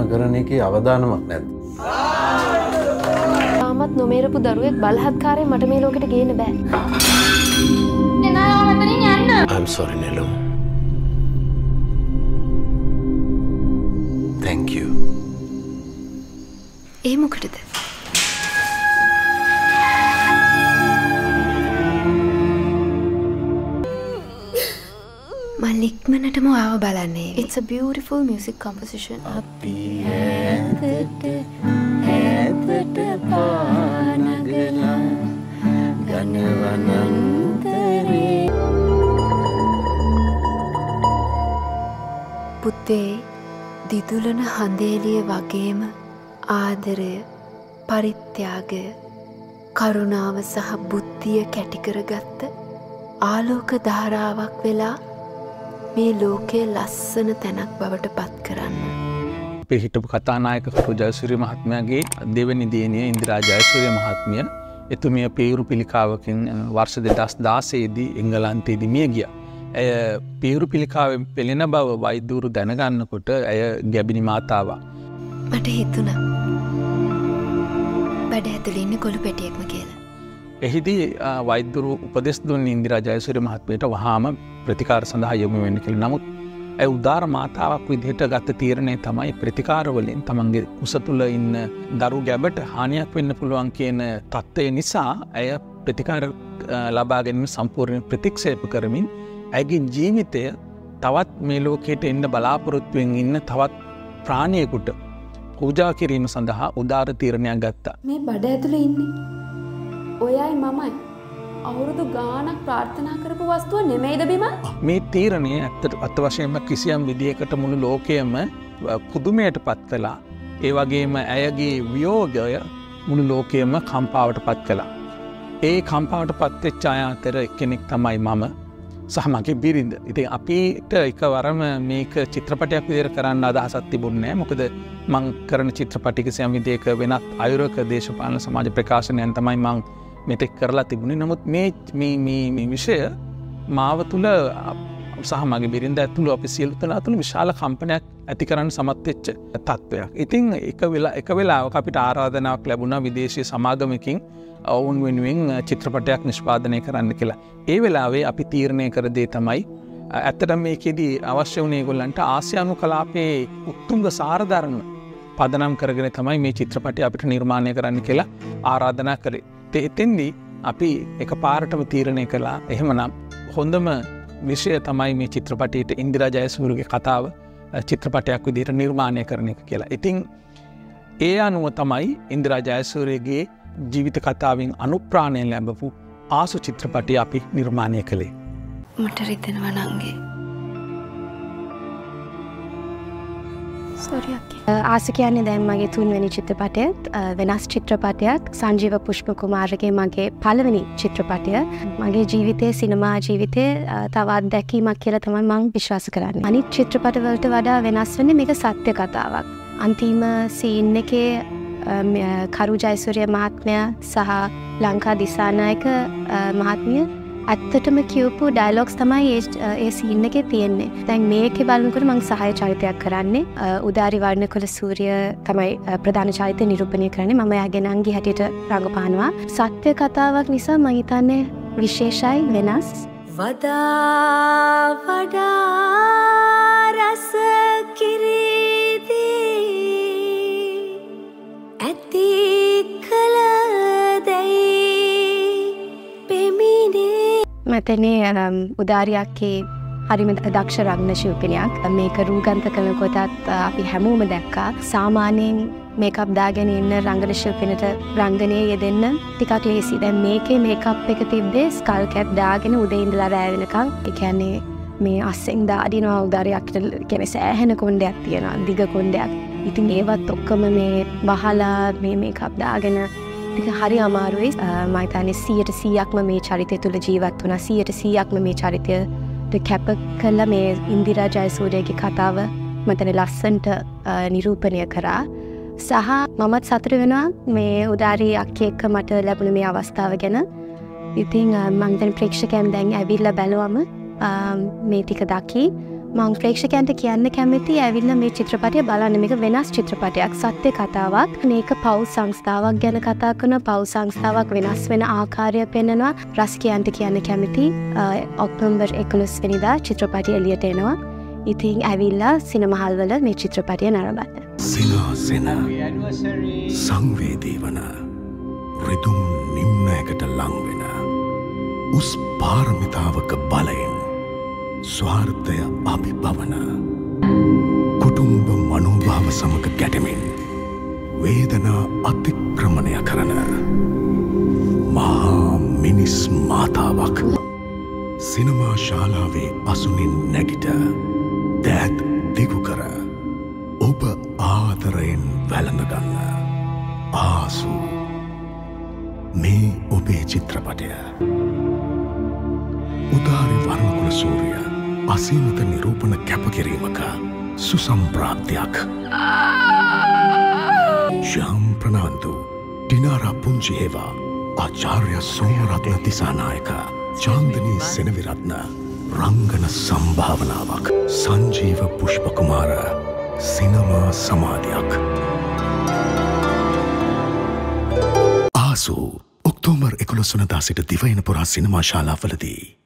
කරන එකේ අවදානමක් නැද්ද? තාමත් නොමේරපු දරුවෙක් බලහත්කාරයෙන් මට මේ ලෝකෙට ගේන්න බෑ. එනවා මෙතනින් යන්න. I'm sorry Nelu. Thank you. ඒ මොකටද? මලික්මනටම ආව බලන්නේ. It's a beautiful music composition. අපි හැදට පානගලා ගනවනන්තරේ පුතේ දිදුලන හඳේලිය වගේම ආදරය, පරිත්‍යාගය, කරුණාව සහ බුද්ධිය කැටි කරගත්ත ආලෝක ධාරාවක් වෙලා මේ ලෝකයේ ලස්සන තැනක් බවට පත් කරන්න. අපේ හිටපු කතානායක කරු ජයසූරිය මහත්මයාගේ දෙවෙනි දිනේ ඉන්දිරා ජයසූරිය මහත්මිය එතුමිය පීරු පිළිකාවකින් වර්ෂ 2016 දී එංගලන්තයේදී මිය ගියා. ඇය පීරු පිළිකාවෙන් පෙළෙන බව වෛද්‍යවරු දැනගන්නකොට ඇය ගැබිණි මාතාවක්. මට හිතුණා බඩ ඇතුලේ ඉන්න කොළු පැටියෙක්ම කියලා. එහිදී වෛද්‍යවරු උපදෙස් දුන්නේ ඉන්දිරා ජයසූරිය මහත්මියට වහාම ප්‍රතිකාර සඳහා යොමු වෙන්න කියලා. නමුත් ඇය උදාර මාතාවක් විදිහට ගත්ත තීරණය තමයි ප්‍රතිකාර වලින් තමන්ගේ කුස තුල ඉන්න දරු ගැබට හානියක් වෙන්න පුළුවන් කියන තත්ත්වය නිසා ඇය ප්‍රතිකාර ලබා ගැනීම සම්පූර්ණ ප්‍රතික්ෂේප කරමින් ඇගේ ජීවිතය තවත් මේ ලෝකයට එන්න බලාපොරොත්තුෙන් ඉන්න තවත් ප්‍රාණියෙකුට පූජා කිරීම සඳහා උදාර තීරණයක් ගත්තා. මේ බඩ ඇතුලේ ඉන්නේ ඔයයි මමයි අවුරුදු ගානක් ප්‍රාර්ථනා කරපු වස්තුව නෙමෙයිද බිම? මේ තීරණය අත් වශයෙන්ම කිසියම් විදියකට මුළු ලෝකයම පුදුමයට පත් කළා. ඒ වගේම ඇයගේ වියෝගය මුළු ලෝකයම කම්පාවට පත් කළා. ඒ කම්පාවට පත් වෙච්ච අය අතර කෙනෙක් තමයි මම සහ මගේ බිරිඳ. ඉතින් අපිට එකවරම මේක චිත්‍රපටයක් විදිහට කරන්න අදහසක් තිබුණේ නැහැ. මොකද මම කරන චිත්‍රපටි කිසියම් විදියක වෙනත් ආයුර්ක දේශපාලන සමාජ ප්‍රකාශනයන් තමයි මම මෙතෙක් කරලා තිබුණේ. නමුත් මේ විෂය මාව තුළ සහ මගේ බිරිඳ ඇතුළු අපි සියලු දෙනා තුළ විශාල කම්පනයක් ඇති කරන්න සමත් වෙච්ච තත්ත්වයක්. ඉතින් එක වෙලාවක අපිට ආරාධනාවක් ලැබුණා විදේශීය සමාගමකින් ඔවුන් වෙනුවෙන් චිත්‍රපටයක් නිෂ්පාදනය කරන්න කියලා. ඒ වෙලාවේ අපි තීරණය කර දේ තමයි ඇත්තටම මේකෙදී අවශ්‍ය වුණේ ඒගොල්ලන්ට ආසියානු කලාපයේ උත්තුංග සාරධර්ම පදනම් කරගෙන තමයි මේ චිත්‍රපටය අපිට නිර්මාණය කරන්න කියලා ආරාධනා කරේ. එතෙන්දී අපි එකපාරටම තීරණය කළා එහෙමනම් හොඳම විෂය තමයි මේ චිත්‍රපටයට ඉන්දිරා ජයසූරියගේ කතාව චිත්‍රපටයක් විදිහට නිර්මාණය කරන එක කියලා. ඉතින් ඒ අනුව තමයි ඉන්දිරා ජයසූරියගේ ජීවිත කතාවෙන් අනුප්‍රාණය ලැබපු ආසු චිත්‍රපටය අපි නිර්මාණය කළේ. මට රිදෙනවා නංගි. ආස කියන්නේ දැන් මගේ තුන්වෙනි චිත්‍රපටයත් වෙනස් චිත්‍රපටයක් සංජීව පුෂ්පකුමාරගේ මගේ පළවෙනි චිත්‍රපටය මගේ ජීවිතයේ සිනමා ජීවිතයේ තව අත්දැකීමක් කියලා තමයි මම විශ්වාස කරන්නේ. අනිත් චිත්‍රපටවලට වඩා වෙනස් වෙන්නේ මේක සත්‍ය කතාවක්. අන්තිම සීන් එකේ කරු ජයසූරිය මහත්මයා සහ ලංකා දිසානායක මහත්මිය ඇත්තටම කියපු ඩයලොග්ස් තමයි ඒ සීන් එකේ තියෙන්නේ. දැන් මේකේ බලනකොට මම සහාය චරිතයක් කරන්නේ. උදාරි වර්ණකුලසූරිය තමයි ප්‍රධාන චරිතය නිරූපණය කරන්නේ. මම එයාගේ නංගි හැටියට රඟපානවා. සත්‍ය කතාවක් නිසා මම හිතන්නේ විශේෂයි වෙනස්. වඩා රස කිරීදී ඇති කල මතනේ උදාරියක්ගේ හරිම දක්ෂ රංගන ශිල්පිනියක්. මේක රූගන්ත කරනකොටත් අපි හැමෝම දැක්කා. සාමාන්‍යයෙන් මේකප් දාගෙන ඉන්න රංගන ශිල්පිනට රංගනයේ යෙදෙන්න ටිකක් ලේසි. දැන් මේකේ මේකප් එක තිබ්බේ ස්කල් කැප් දාගෙන උදේ ඉඳලා රැ වෙනකන්. ඒ කියන්නේ මේ අස්සෙන් දාදිනවා උදාරියක්ට කියන්නේ සෑහෙන කොණ්ඩයක් තියෙනවා. දිග කොණ්ඩයක්. ඉතින් ඒවත් ඔක්කොම මේ වහලා මේ මේකප් දාගෙන ටික හරි අමාරුයි. මම හිතන්නේ 100%ක්ම මේ චරිතය තුළ ජීවත් වුණා. 100%ක්ම මේ චරිතයට කැප කළා මේ ඉන්දිරා ජයසූරියගේ කතාව මතන ලස්සනට නිරූපණය කරා. සහ මමත් සතුටු වෙනවා මේ උදාරි අක්කේ එක්ක මට ලැබුණ මේ අවස්ථාව ගැන. ඉතින් මම දැන් ප්‍රේක්ෂකයන් දැන් ඇවිල්ලා බලවම මේ ටික දකි. මං ප්‍රේක්ෂකයන්ට කියන්න කැමති ඇවිල්ලා මේ චිත්‍රපටය බලන්න. මේක වෙනස් චිත්‍රපටයක්, සත්‍ය කතාවක්. මේක පව් සංස්ථාවක් ගැන කතා කරන, පව් සංස්ථාවක් වෙනස් වෙන ආකාරය පෙන්වනවා. රසිකයන්ට කියන්න කැමති ඔක්තෝබර් 11 වෙනිදා චිත්‍රපටය එළියට එනවා. ඉතින් ඇවිල්ලා සිනමහල් වල මේ චිත්‍රපටය නරඹන්න. සිනාසෙන සංවේදී වන රිදුම් නිම්නයකට ලං වෙන උස් පාරමිතාවක බලයෙන් ස්වාර්ථය අභිභවන කුටුම්බ මනෝභාව සමග ගැටෙමින් වේදනා අතික්‍රමණය කරන මහා මිනිස් මාතාවක් සිනමා ශාලාවේ අසුනින් නැගිට දෑත් දිගු කර ඔබ ආදරයෙන් වැළඳගන්න ආසු මේ ඔබේ චිත්‍රපටය උදාරි වර්ණකුලසූරිය අසීමිත නිරූපණ කැපකිරීමක සුසම්ප්‍රාප්තියක් ශාම් ප්‍රනාන්දු ඩිනාරා පුංචිහෙවා ආචාර්ය සෝමරත්න දිසානායක චාන්දනී සෙනවිරත්න රංගන සම්භාවනාවක් සංජීව පුෂ්පකුමාර සිනමා සමාධයක් ආසු ඔක්තෝබර් 11 වෙනිදා සිට දිවයින පුරා සිනමා ශාලාවලදී